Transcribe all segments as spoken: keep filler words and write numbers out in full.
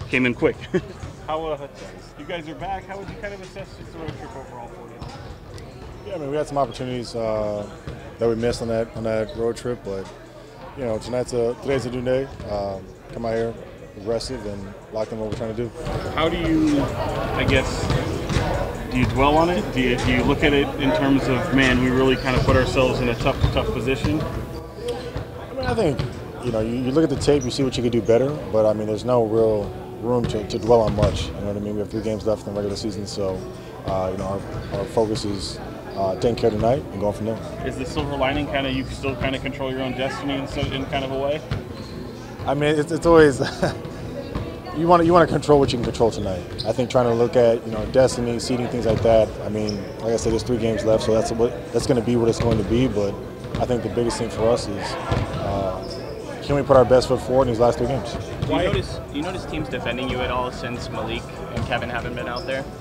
came in quick. How uh, you guys are back? How would you kind of assess just the road trip overall for you? Yeah, I mean, we had some opportunities uh, that we missed on that on that road trip, but you know, tonight's a today's a new day. Um, come out here, aggressive, and lock in what we're trying to do. How do you, I guess, do you dwell on it? Do you, do you look at it in terms of, man, we really kind of put ourselves in a tough, tough position? I mean, I think you know, you, you look at the tape, you see what you could do better, but I mean, there's no real room to, to dwell on much. You know what I mean? We have three games left in the regular season, so uh, you know, our, our focus is uh, taking care tonight and going from there. Is the silver lining kind of you still kind of control your own destiny in, so, in kind of a way? I mean, it's, it's always you want to you want to control what you can control tonight. I think trying to look at you know destiny, seeding, things like that. I mean, like I said, there's three games left, so that's what that's going to be what it's going to be. But I think the biggest thing for us is uh, can we put our best foot forward in these last three games? Do you notice, do you notice teams defending you at all since Malik and Kevin haven't been out there?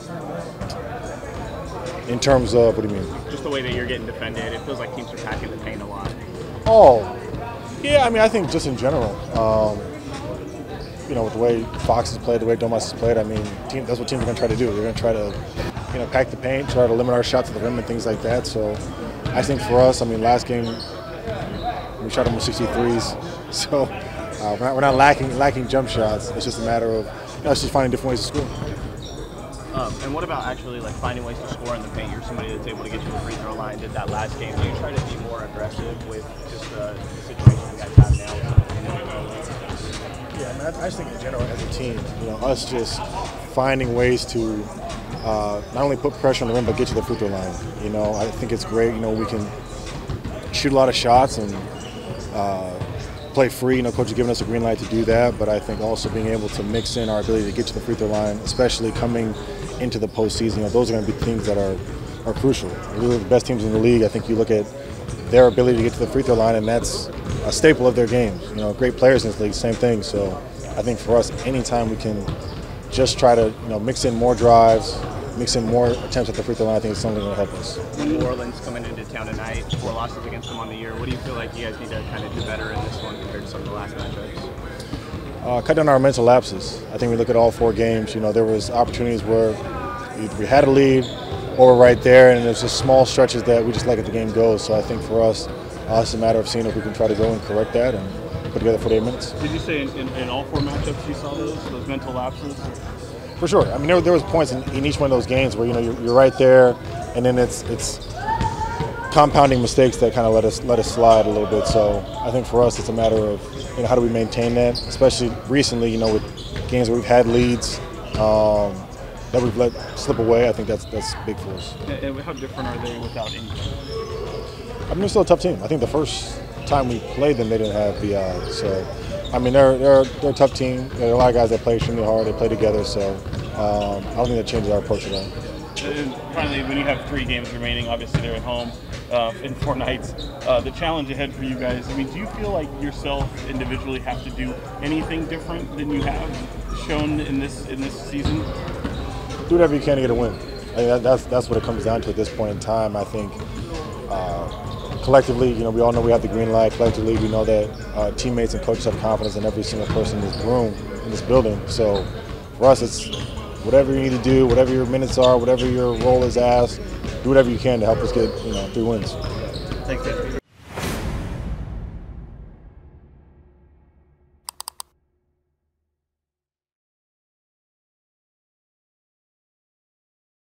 In terms of, what do you mean? Just the way that you're getting defended. It feels like teams are packing the paint a lot. Oh, yeah, I mean, I think just in general, um, you know, with the way Fox has played, the way Domas has played, I mean, team, that's what teams are going to try to do. They're going to try to, you know, pack the paint, try to limit our shot to the rim and things like that. So I think for us, I mean, last game, we shot almost sixty-threes. So uh, we're, not, we're not lacking lacking jump shots. It's just a matter of, you know, it's just finding different ways to score. Um, and what about actually like finding ways to score in the paint? You're somebody that's able to get you the free throw line. Did that last game? Do you try to be more aggressive with just uh, the situation you guys have now? Yeah, I mean, I, I just think in general as a team, you know, us just finding ways to uh, not only put pressure on the rim but get to the free throw line. You know, I think it's great. You know, we can shoot a lot of shots and uh, play free. You know, coach has given us a green light to do that, but I think also being able to mix in our ability to get to the free throw line, especially coming into the postseason, you know, those are going to be things that are, are crucial. We're the best teams in the league. I think you look at their ability to get to the free throw line, and that's a staple of their games. You know, great players in this league, same thing. So I think for us, anytime we can just try to, you know, mix in more drives, mix in more attempts at the free throw line, I think it's something that will help us. New Orleans coming into town tonight, four losses against them on the year. What do you feel like you guys need to kind of do better in this one compared to some of the last matchups? Uh, cut down our mental lapses. I think we look at all four games. You know, there was opportunities where we had a lead or we're right there, and there's just small stretches that we just let the game go. So I think for us, uh, it's a matter of seeing if we can try to go and correct that and put together forty-eight minutes. Did you say in, in, in all four matchups you saw those those mental lapses? For sure. I mean, there, there was points in, in each one of those games where you know you're, you're right there, and then it's it's compounding mistakes that kind of let us let us slide a little bit. So I think for us, it's a matter of you know how do we maintain that, especially recently. You know, with games where we've had leads um, that we've let slip away. I think that's that's big for us. And how different are they without Ingram? I mean, they're still a tough team. I think the first time we played them, they didn't have B I. So, I mean, they're they're they're a tough team. There are a lot of guys that play extremely hard. They play together. So, um, I don't think that changes our approach at all. And finally, when you have three games remaining, obviously they're at home uh, in four nights. Uh, the challenge ahead for you guys. I mean, do you feel like yourself individually have to do anything different than you have shown in this in this season? Do whatever you can to get a win. I think that, that's that's what it comes down to at this point in time. I think. Uh, Collectively, you know, we all know we have the green light. Collectively, we know that uh, teammates and coaches have confidence in every single person in this room, in this building. So for us, it's whatever you need to do, whatever your minutes are, whatever your role is asked, do whatever you can to help us get, you know, three wins. Thanks, Dave.